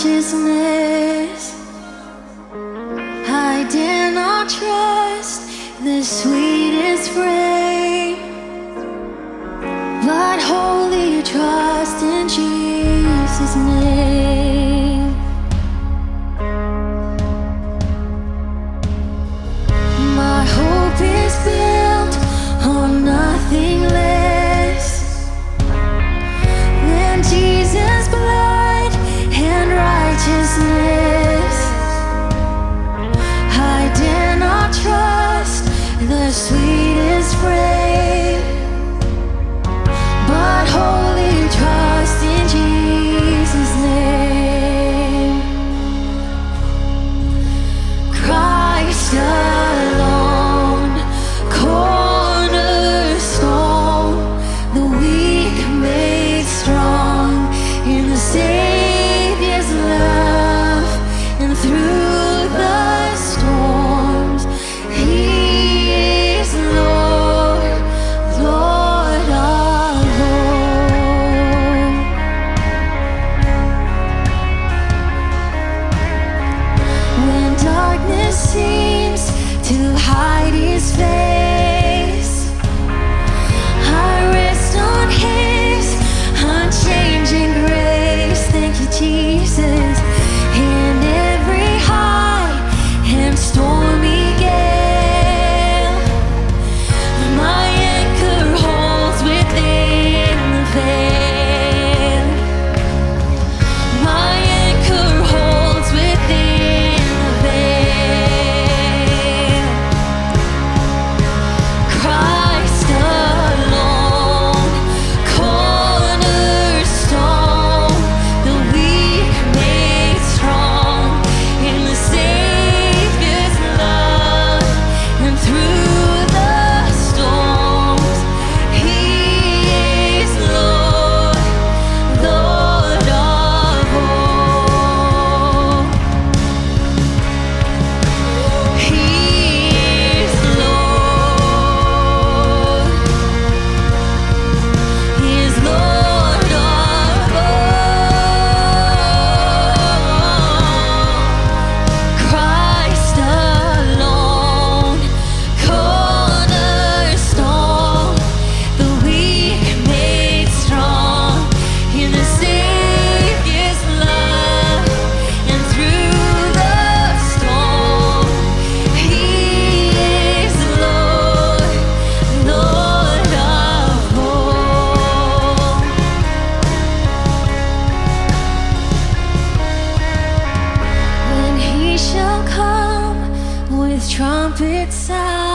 righteousness. I dare not trust the sweetest frame, but wholly trust in Jesus' name. My hope is built on nothing less than Jesus' blood and righteousness. I dare not trust the sweetest frame, but wholly trust in Jesus' name. Christ alone, cornerstone, the weak made strong in the Savior's love, and through the storms, He is Lord, Lord of all. When darkness seems to hide His face, I rest on His unchanging grace. Thank you, Jesus. In every high and stormy gale, my anchor holds within the veil. My anchor holds within the veil. Christ alone, cornerstone, the weak made strong in the Savior's love, and through the storms, He is Lord, Lord of all. He is Lord. He is Lord of all. Christ alone, cornerstone, the weak made strong in the Savior's love, and through the storm, He is Lord, Lord of all. When He shall come with trumpet sound,